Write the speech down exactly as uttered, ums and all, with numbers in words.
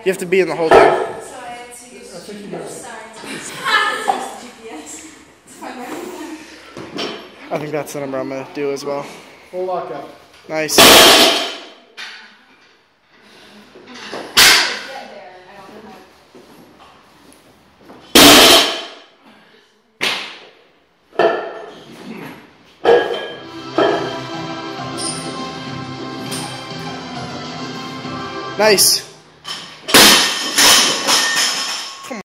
You have to be in the whole thing. So I had to use the G P S. I think that's the number I'm going to do as well. Full lockout. Nice. Nice.